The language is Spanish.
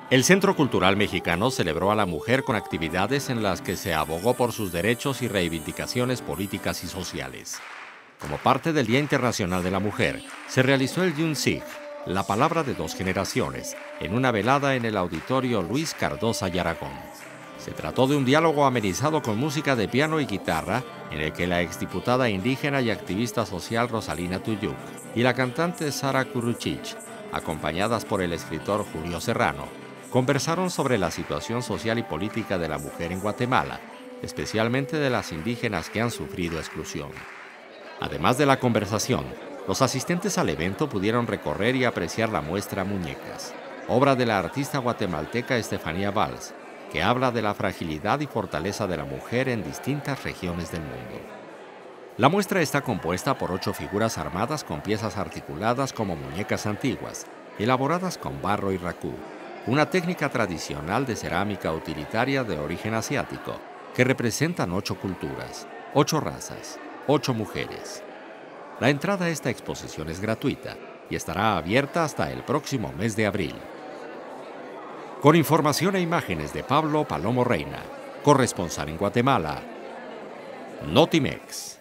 El Centro Cultural Mexicano celebró a la mujer con actividades en las que se abogó por sus derechos y reivindicaciones políticas y sociales. Como parte del Día Internacional de la Mujer, se realizó el Yunsig, la palabra de dos generaciones, en una velada en el Auditorio Luis Cardosa y Aragón. Se trató de un diálogo amenizado con música de piano y guitarra, en el que la exdiputada indígena y activista social Rosalina Tuyuk y la cantante Sara Kuruchich, acompañadas por el escritor Julio Serrano, conversaron sobre la situación social y política de la mujer en Guatemala, especialmente de las indígenas que han sufrido exclusión. Además de la conversación, los asistentes al evento pudieron recorrer y apreciar la muestra Muñecas, obra de la artista guatemalteca Estefanía Valls, que habla de la fragilidad y fortaleza de la mujer en distintas regiones del mundo. La muestra está compuesta por 8 figuras armadas con piezas articuladas como muñecas antiguas, elaboradas con barro y racú, una técnica tradicional de cerámica utilitaria de origen asiático, que representan 8 culturas, 8 razas, 8 mujeres. La entrada a esta exposición es gratuita y estará abierta hasta el próximo mes de abril. Con información e imágenes de Pablo Palomo Reina, corresponsal en Guatemala, Notimex.